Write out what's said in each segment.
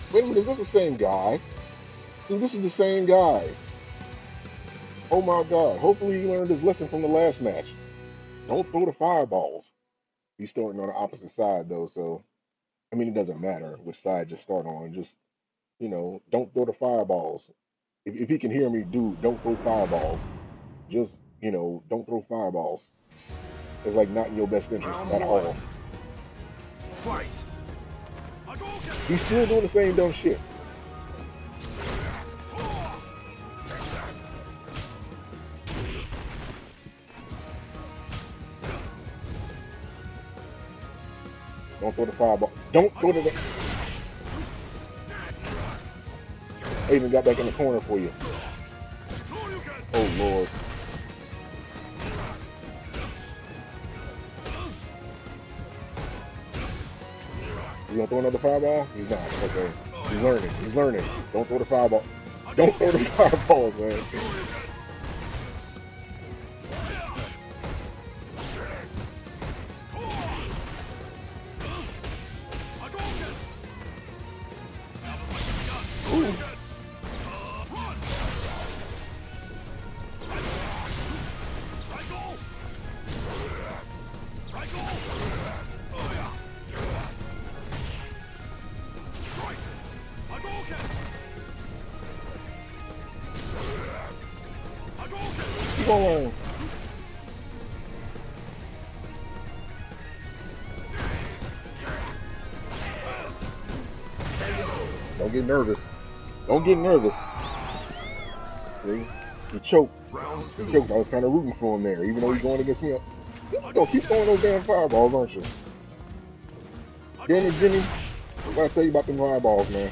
Wait a minute, is this the same guy? Dude, this is the same guy. Oh my God. Hopefully he learned his lesson from the last match. Don't throw the fireballs. He's starting on the opposite side though, so I mean it doesn't matter which side you start on. Just, don't throw the fireballs. If he can hear me, dude, don't throw fireballs. Just, don't throw fireballs. It's like not in your best interest Round at one. all. Fight. He's still doing the same dumb shit. Don't throw the fireball. Don't throw the. I even got back in the corner for you. Oh Lord. You gonna throw another fireball? He's not. Okay. He's learning. He's learning. Don't throw the fireball. Don't throw the fireballs, man. Keep on. Don't get nervous. Don't get nervous. See? He choked. He choked. I was kind of rooting for him there, even though he's going against me. Yo, keep throwing those damn fireballs, aren't you? Damn it, Jimmy. What did I tell you about them fireballs, man?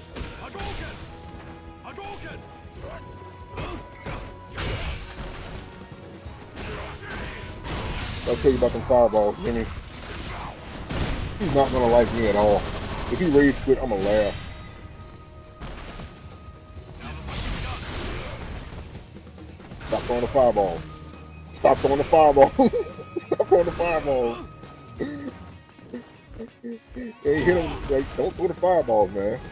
I'll tell you about them fireballs, Jimmy. He's not gonna like me at all. If he rage quit, I'm gonna laugh. Stop throwing the fireballs. Stop throwing the fireballs. Stop throwing the fireballs. Hey, hit him. Like, don't throw the fireballs, man.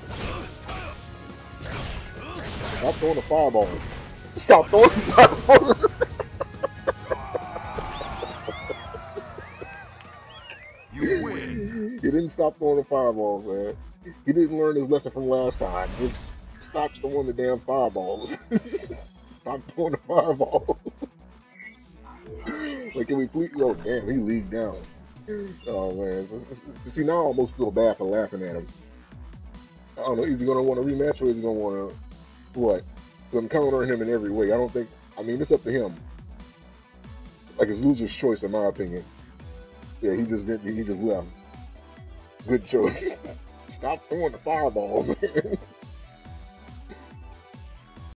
Stop throwing the fireballs. Stop throwing the fireballs. You win. He didn't stop throwing the fireballs, man. He didn't learn his lesson from last time. Just stop throwing the damn fireballs. Stop throwing the fireballs. Like, can we please? Oh, damn, he leagued down. Oh, man. See, now I almost feel bad for laughing at him. I don't know, is he going to want a rematch or is he going to want to, what? Because I'm countering him in every way. I don't think, I mean, it's up to him. Like, it's loser's choice, in my opinion. Yeah, he just didn't, he just left. Good choice. Stop throwing the fireballs, man.